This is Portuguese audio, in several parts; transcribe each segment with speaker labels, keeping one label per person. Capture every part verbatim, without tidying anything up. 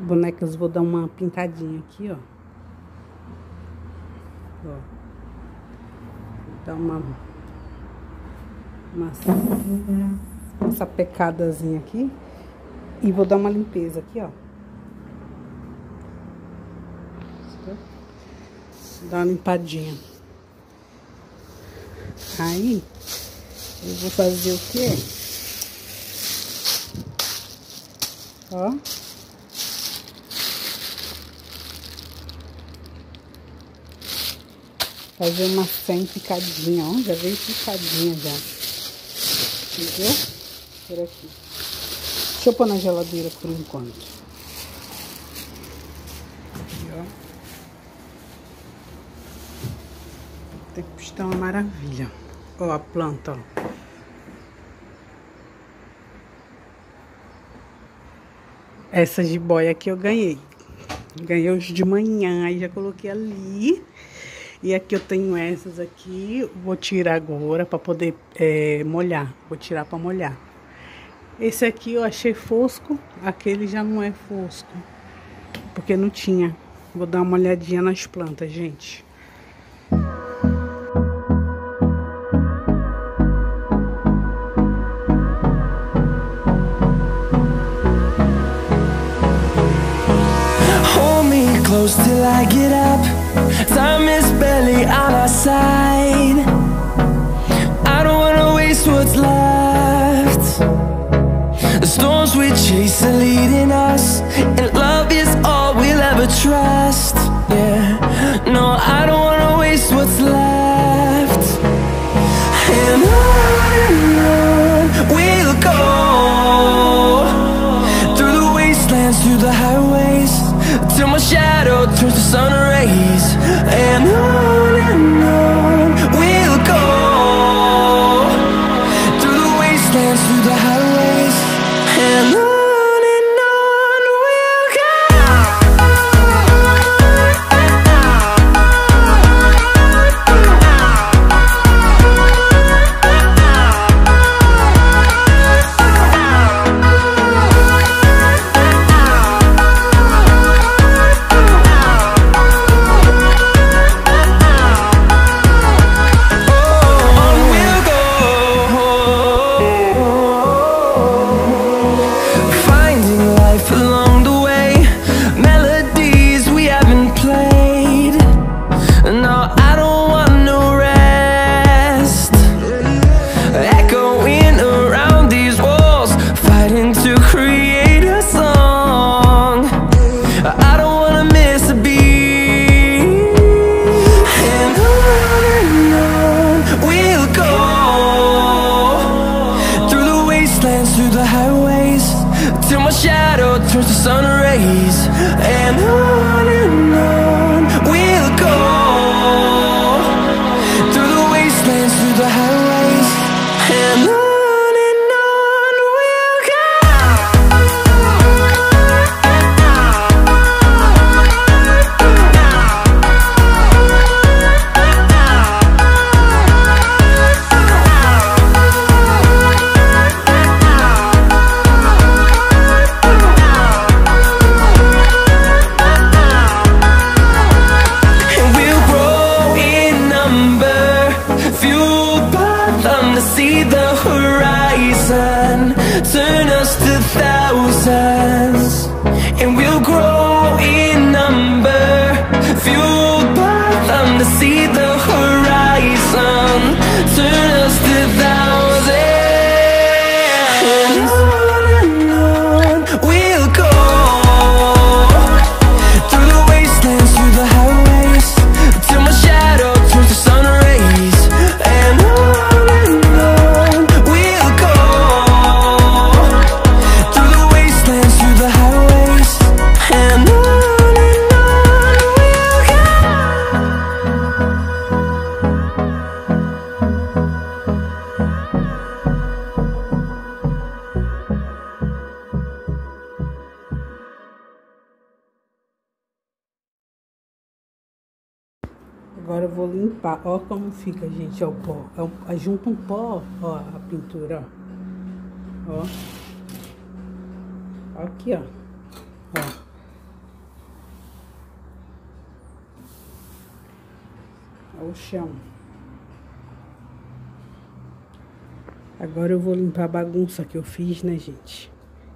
Speaker 1: bonecas, vou dar uma pintadinha aqui, ó. Ó. Dar uma... Uma, uma sapecadazinha aqui. E vou dar uma limpeza aqui, ó. Dar uma limpadinha. Aí, eu vou fazer o quê? Ó. Fazer uma sem picadinha, ó. Já veio picadinha já. Entendeu? Por aqui. Deixa eu pôr na geladeira por enquanto. Aqui, ó. O tempo está uma maravilha. Ó, a planta, ó. Essa jiboia aqui eu ganhei. Ganhei hoje de manhã, aí já coloquei ali. E aqui eu tenho essas aqui, vou tirar agora para poder é, molhar. Vou tirar para molhar. Esse aqui eu achei fosco, aquele já não é fosco. Porque não tinha. Vou dar uma olhadinha nas plantas, gente.
Speaker 2: Close till I get up. Time is barely on our side. I don't wanna waste what's left. The storms we chase are leading us, and love is all we'll ever trust. Yeah, no, I don't wanna waste what's left. And on we'll go, through the wastelands, through the highways, till my shadow turns to sun rays. And on and on we'll go, through the wastelands, through the highways. And on and on we'll go. Through the highways, till my shadow turns to sun rays. And on and on we'll go, through the wastelands, through the highways. And on. See the horizon turn us to thousands, and we'll grow in number, fueled by them to see the horizon turn us to thousands. And on and on we'll go, through the wastelands, through the highways, till my shadow turns to sun rays. And on
Speaker 1: Agora eu vou limpar. Ó como fica, gente, ó, o pó. É, junta um pó, ó, a pintura, ó. Ó. Aqui, ó. Ó. Olha o chão. Agora eu vou limpar a bagunça que eu fiz, né, gente?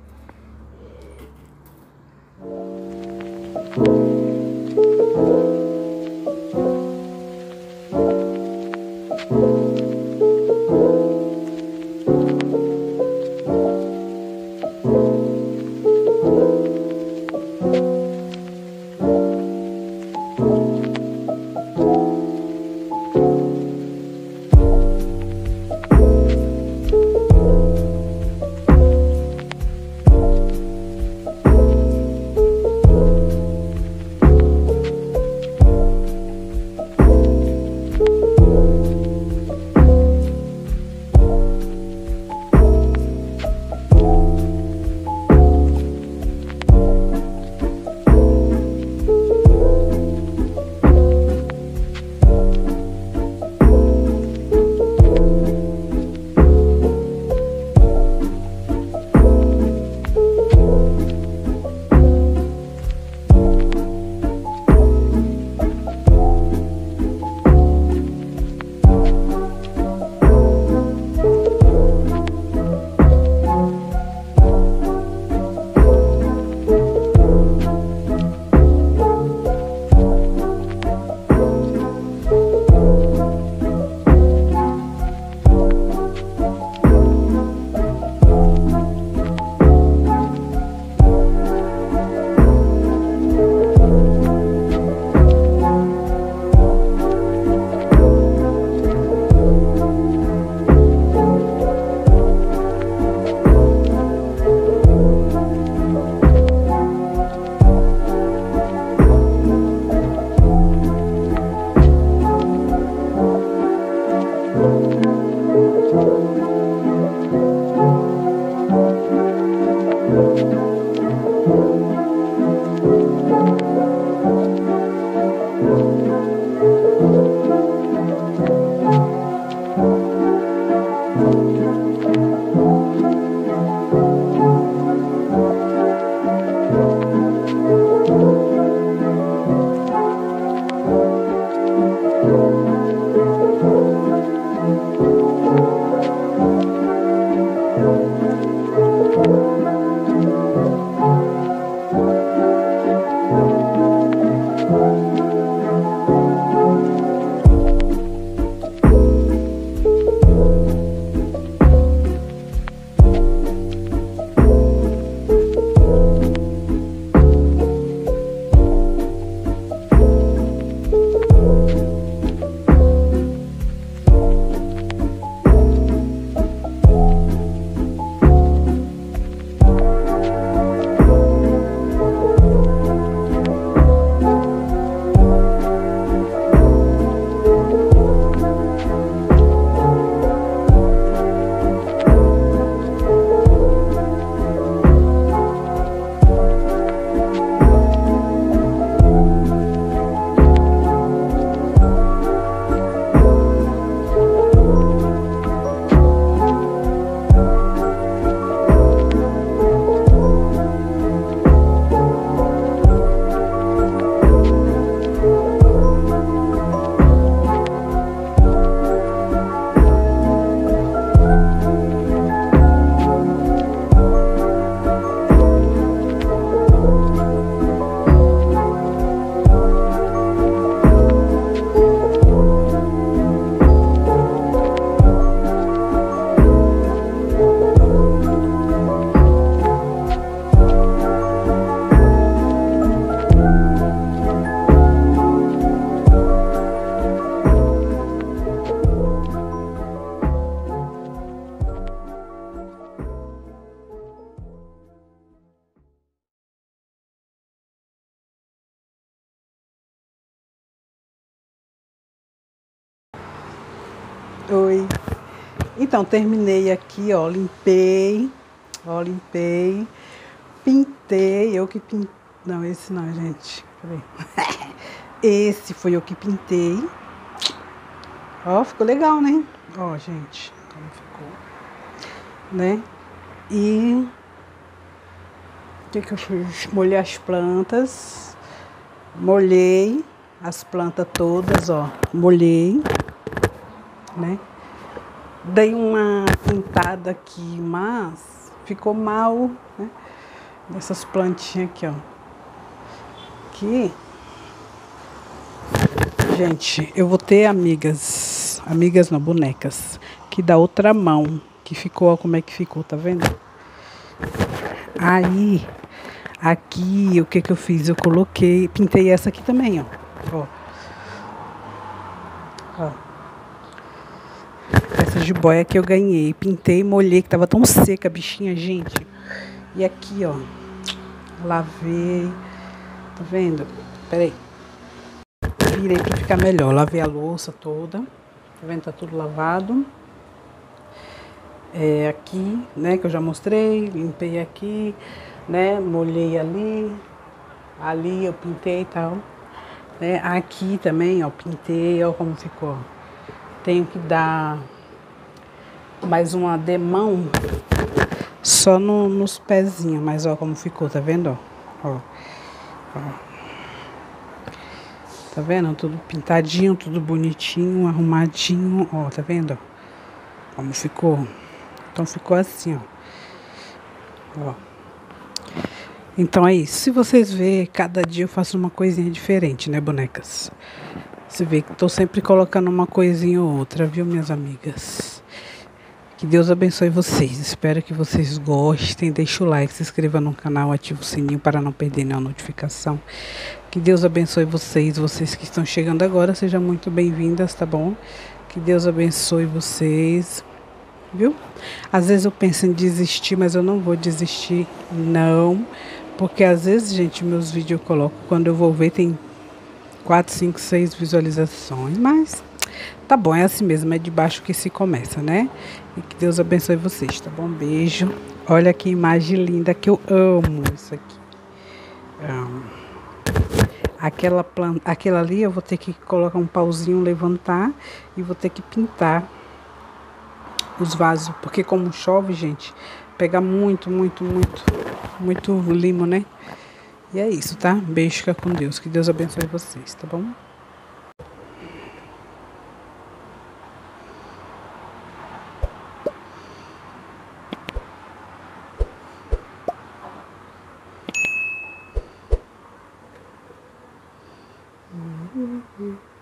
Speaker 1: Oi. Então, terminei aqui, ó, limpei, ó, limpei, pintei, eu que pintei, não, esse não, gente, peraí. Esse foi eu que pintei, ó, ficou legal, né? Ó, gente, como ficou, né? E o que que eu fiz? Molhei as plantas, molhei, as plantas todas, ó. Molhei, né? Dei uma pintada aqui, mas ficou mal, né? Dessas plantinhas aqui, ó. Aqui, gente, eu vou ter amigas, amigas não, bonecas, que da outra mão, que ficou, ó, como é que ficou, tá vendo? Aí, aqui, o que que eu fiz? Eu coloquei, pintei essa aqui também, ó. Ó. Ó. Essa jiboia que eu ganhei, pintei, molhei, que tava tão seca a bichinha, gente. E aqui, ó, lavei, tá vendo? Peraí. Virei pra ficar melhor, lavei a louça toda, tá vendo? Tá tudo lavado. É, aqui, né, que eu já mostrei, limpei aqui, né, molhei ali, ali eu pintei e tal, né, aqui também, ó, pintei, ó como ficou. Tenho que dar mais uma demão só no, nos pezinhos, mas ó como ficou, tá vendo, ó, ó, ó. Tá vendo? Tudo pintadinho, tudo bonitinho, arrumadinho, ó, tá vendo? Como ficou? Então ficou assim, ó. Ó. Então é isso. Se vocês verem, cada dia eu faço uma coisinha diferente, né, bonecas? Você vê que tô sempre colocando uma coisinha ou outra, viu, minhas amigas? Que Deus abençoe vocês. Espero que vocês gostem. Deixa o like, se inscreva no canal, ativa o sininho para não perder nenhuma notificação. Que Deus abençoe vocês. Vocês que estão chegando agora, sejam muito bem-vindas, tá bom? Que Deus abençoe vocês. Viu? Às vezes eu penso em desistir, mas eu não vou desistir, não. Porque às vezes, gente, meus vídeos eu coloco, quando eu vou ver, tem quatro, cinco, seis visualizações. Mas tá bom, é assim mesmo, é de baixo que se começa, né? E que Deus abençoe vocês, tá bom? Beijo. Olha que imagem linda, que eu amo isso aqui. Amo. Aquela planta, aquela ali eu vou ter que colocar um pauzinho, levantar e vou ter que pintar os vasos, porque como chove, gente, pega muito, muito, muito, muito limo, né? E é isso, tá? Beijo, fica com Deus. Que Deus abençoe vocês, tá bom? Uhum.